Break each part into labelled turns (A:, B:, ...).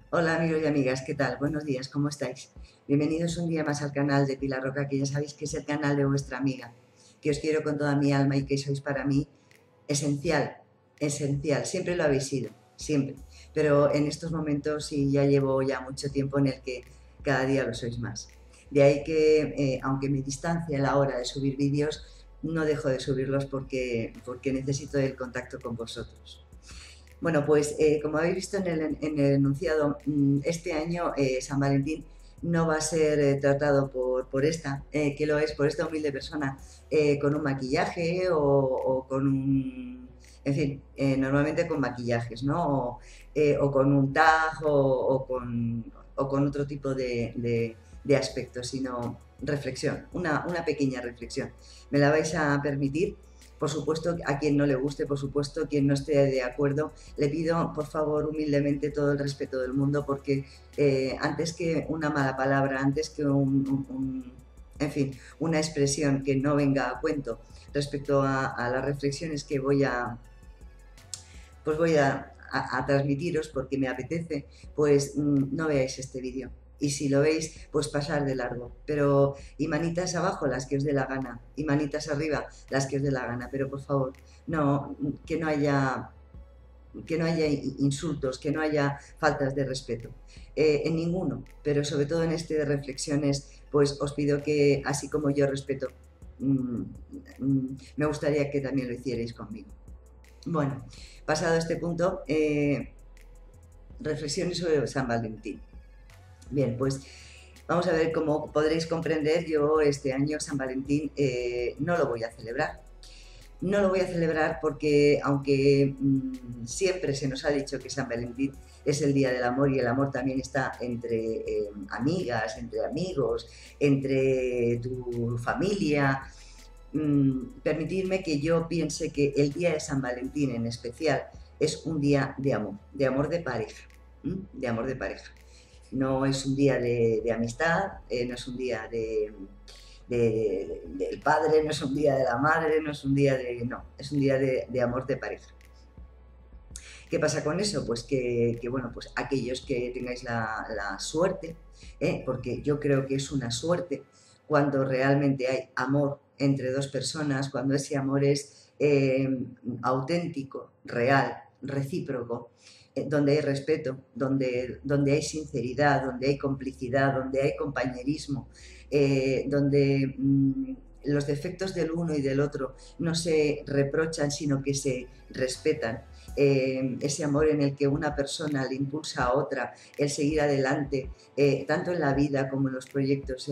A: Hola amigos y amigas, ¿qué tal? Buenos días, ¿cómo estáis? Bienvenidos un día más al canal de Pilar Roca, que ya sabéis que es el canal de vuestra amiga, que os quiero con toda mi alma y que sois para mí esencial, esencial, siempre lo habéis sido, siempre, pero en estos momentos y ya llevo ya mucho tiempo en el que cada día lo sois más. De ahí que, aunque me distancie a la hora de subir vídeos, no dejo de subirlos porque necesito el contacto con vosotros. Bueno, pues como habéis visto en el enunciado, este año San Valentín no va a ser tratado por esta, que lo es, por esta humilde persona, con un maquillaje o con un... En fin, normalmente con maquillajes, ¿no? O con un tag o con otro tipo de aspectos, sino reflexión, una pequeña reflexión. ¿Me la vais a permitir? Por supuesto, a quien no le guste, por supuesto, quien no esté de acuerdo, le pido por favor humildemente todo el respeto del mundo porque antes que una mala palabra, antes que en fin, una expresión que no venga a cuento respecto a las reflexiones que voy a transmitiros porque me apetece, pues no veáis este vídeo. Y si lo veis, pues pasar de largo. Pero, y manitas abajo las que os dé la gana, y manitas arriba las que os dé la gana. Pero por favor, no, que no haya insultos, que no haya faltas de respeto. En ninguno, pero sobre todo en este de reflexiones, pues os pido que, así como yo respeto, mmm, me gustaría que también lo hicierais conmigo. Bueno, pasado este punto, reflexiones sobre San Valentín. Bien, pues vamos a ver, cómo podréis comprender, yo este año San Valentín no lo voy a celebrar. No lo voy a celebrar porque, aunque siempre se nos ha dicho que San Valentín es el día del amor y el amor también está entre amigas, entre amigos, entre tu familia, permitirme que yo piense que el día de San Valentín en especial es un día de amor de pareja, de amor de pareja. No es un día de amistad, no es un día del padre, no es un día de la madre, no es un día de... No, es un día de amor de pareja. ¿Qué pasa con eso? Pues que bueno, pues aquellos que tengáis la suerte, porque yo creo que es una suerte cuando realmente hay amor entre dos personas, cuando ese amor es auténtico, real, recíproco, donde hay respeto, donde hay sinceridad, donde hay complicidad, donde hay compañerismo, donde los defectos del uno y del otro no se reprochan, sino que se respetan. Ese amor en el que una persona le impulsa a otra el seguir adelante, tanto en la vida como en los proyectos,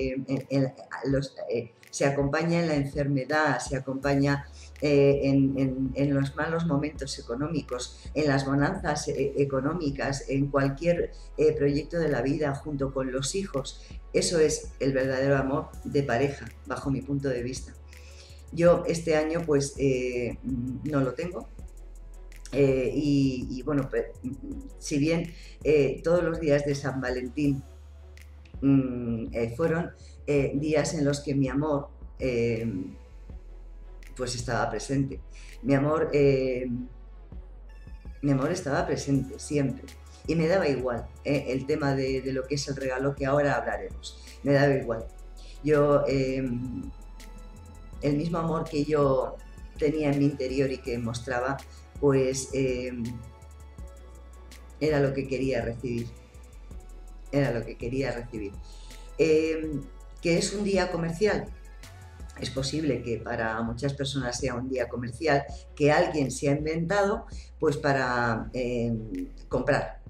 A: se acompaña en la enfermedad, se acompaña en los malos momentos económicos, en las bonanzas económicas, en cualquier proyecto de la vida junto con los hijos. Eso es el verdadero amor de pareja, bajo mi punto de vista. Yo este año pues no lo tengo, y bueno, pues, si bien todos los días de San Valentín fueron días en los que pues estaba presente. Mi amor, mi amor estaba presente siempre. Y me daba igual el tema de lo que es el regalo, que ahora hablaremos. Me daba igual. Yo, el mismo amor que yo tenía en mi interior y que mostraba, pues era lo que quería recibir. Era lo que quería recibir. ¿Que es un día comercial? Es posible que para muchas personas sea un día comercial que alguien se ha inventado pues para comprar,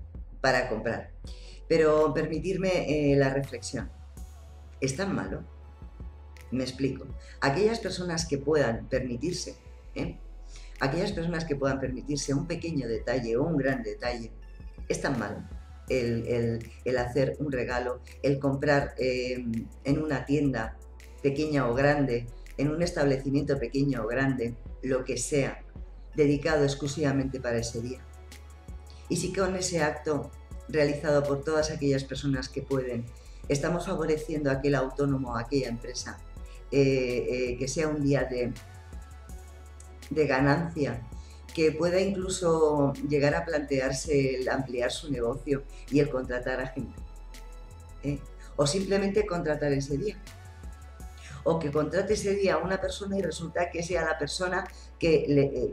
A: Pero permitirme la reflexión. ¿Es tan malo? Me explico. Aquellas personas que puedan permitirse, ¿eh? Aquellas personas que puedan permitirse un pequeño detalle o un gran detalle, ¿es tan malo el hacer un regalo, el comprar en una tienda pequeña o grande, en un establecimiento pequeño o grande, lo que sea, dedicado exclusivamente para ese día? Y si con ese acto realizado por todas aquellas personas que pueden, estamos favoreciendo a aquel autónomo, a aquella empresa, que sea un día de ganancia, que pueda incluso llegar a plantearse el ampliar su negocio y el contratar a gente. O simplemente contratar ese día. O que contrate ese día a una persona y resulta que sea la persona que,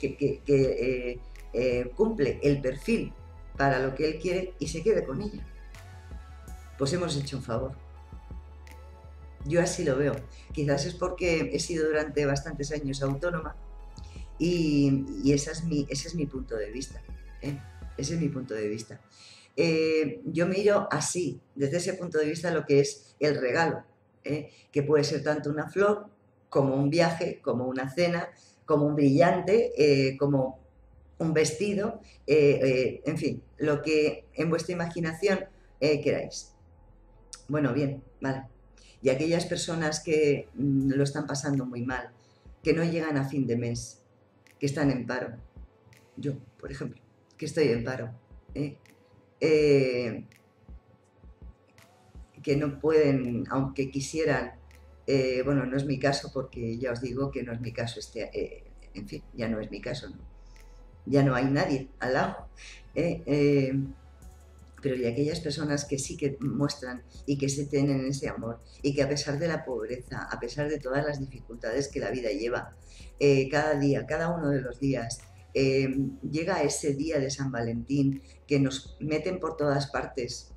A: cumple el perfil para lo que él quiere y se quede con ella. Pues hemos hecho un favor. Yo así lo veo. Quizás es porque he sido durante bastantes años autónoma y ese es mi punto de vista. Ese es mi punto de vista. Yo miro así, desde ese punto de vista, lo que es el regalo, que puede ser tanto una flor, como un viaje, como una cena, como un brillante, como un vestido, en fin, lo que en vuestra imaginación queráis. Bueno, bien, vale. Y aquellas personas que lo están pasando muy mal, que no llegan a fin de mes, que están en paro. Yo, por ejemplo, que estoy en paro. Que no pueden, aunque quisieran, bueno, no es mi caso porque ya os digo que no es mi caso, en fin, ya no es mi caso, ¿no? Ya no hay nadie al lado. Pero y aquellas personas que sí que muestran y que se tienen ese amor y que a pesar de la pobreza, a pesar de todas las dificultades que la vida lleva, cada día, cada uno de los días, llega ese día de San Valentín que nos meten por todas partes,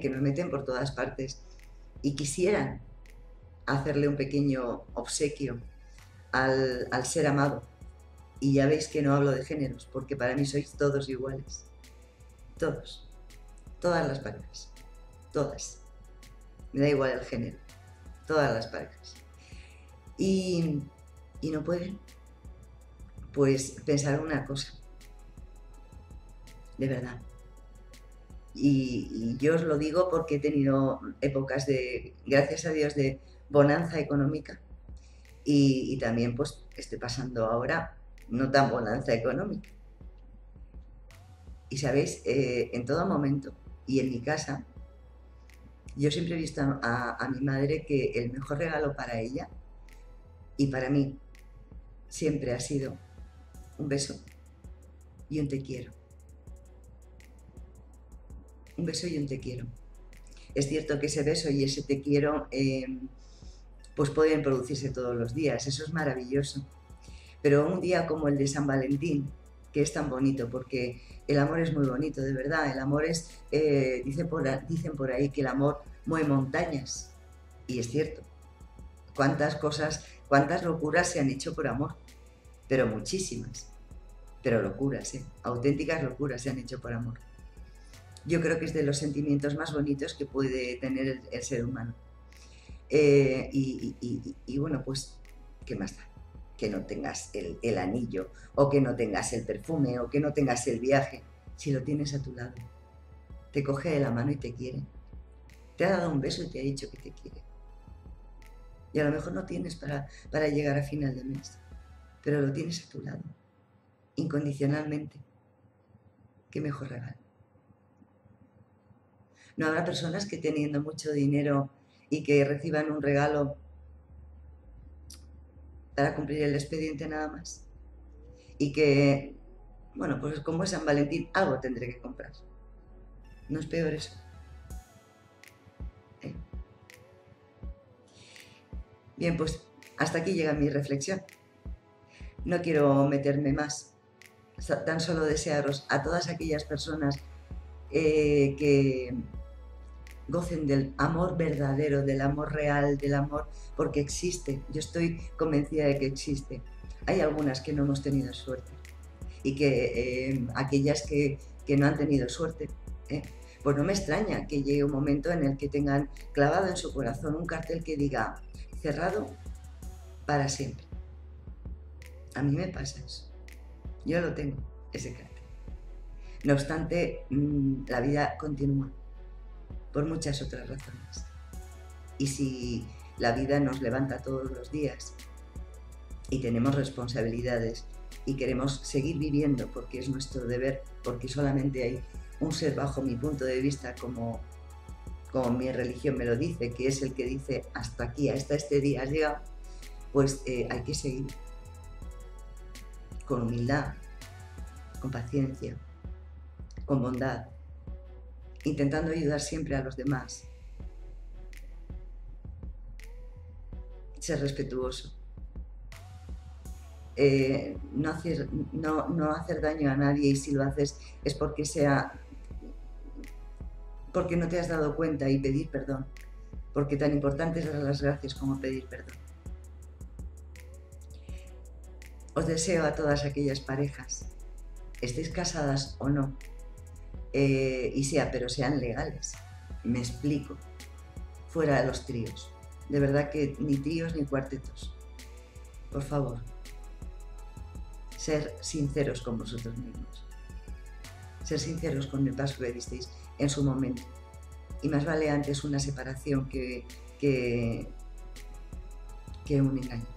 A: y quisieran hacerle un pequeño obsequio al ser amado. Y ya veis que no hablo de géneros, porque para mí sois todos iguales. Todos. Todas las parejas. Todas. Me da igual el género. Todas las parejas. Y no pueden. Pues pensar una cosa. De verdad. Y yo os lo digo porque he tenido épocas de, gracias a Dios, de bonanza económica. Y también pues estoy pasando ahora no tan bonanza económica. Y sabéis, en todo momento, y en mi casa, yo siempre he visto a mi madre que el mejor regalo para ella y para mí siempre ha sido un beso y un te quiero. Un beso y un te quiero. Es cierto que ese beso y ese te quiero pues pueden producirse todos los días, eso es maravilloso. Pero un día como el de San Valentín, que es tan bonito, porque el amor es muy bonito, de verdad. El amor es, dicen por ahí que el amor mueve montañas. Y es cierto. Cuántas cosas, cuántas locuras se han hecho por amor. Pero muchísimas. Pero locuras, auténticas locuras se han hecho por amor. Yo creo que es de los sentimientos más bonitos que puede tener el ser humano. Y bueno, pues, ¿qué más da? Que no tengas el anillo, o que no tengas el perfume, o que no tengas el viaje, si lo tienes a tu lado. Te coge de la mano y te quiere. Te ha dado un beso y te ha dicho que te quiere. Y a lo mejor no tienes para llegar a final de mes, pero lo tienes a tu lado, incondicionalmente. Qué mejor regalo. No habrá personas que teniendo mucho dinero y que reciban un regalo para cumplir el expediente nada más. Y que, bueno, pues como es San Valentín, algo tendré que comprar. ¿No es peor eso? Bien, pues hasta aquí llega mi reflexión. No quiero meterme más. Tan solo desearos a todas aquellas personas que gocen del amor verdadero, del amor real, del amor porque existe. Yo estoy convencida de que existe. Hay algunas que no hemos tenido suerte y que aquellas que no han tenido suerte, pues no me extraña que llegue un momento en el que tengan clavado en su corazón un cartel que diga cerrado para siempre. A mí me pasa eso. Yo lo tengo, ese cartel. No obstante, la vida continúa por muchas otras razones. Y si la vida nos levanta todos los días y tenemos responsabilidades y queremos seguir viviendo porque es nuestro deber, porque solamente hay un ser bajo mi punto de vista, como mi religión me lo dice, que es el que dice hasta aquí, hasta este día has llegado, pues hay que seguir con humildad, con paciencia, con bondad, intentando ayudar siempre a los demás. Ser respetuoso. No hacer daño a nadie, y si lo haces es porque no te has dado cuenta, y pedir perdón, porque tan importante es dar las gracias como pedir perdón. Os deseo a todas aquellas parejas, estéis casadas o no, pero sean legales. Me explico. Fuera de los tríos. De verdad que ni tríos ni cuartetos. Por favor, ser sinceros con vosotros mismos. Ser sinceros con el paso que disteis en su momento. Y más vale antes una separación que un engaño.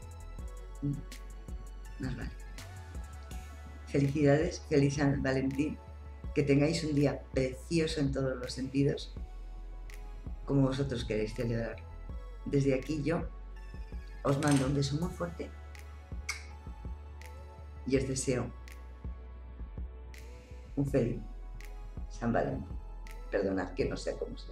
A: Más vale. Felicidades, feliz San Valentín. Que tengáis un día precioso en todos los sentidos, como vosotros queréis celebrar. Desde aquí yo os mando un beso muy fuerte y os deseo un feliz San Valentín. Perdonad que no sé cómo sea.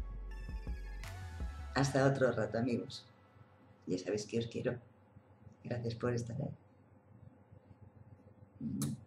A: Hasta otro rato, amigos. Ya sabéis que os quiero. Gracias por estar ahí.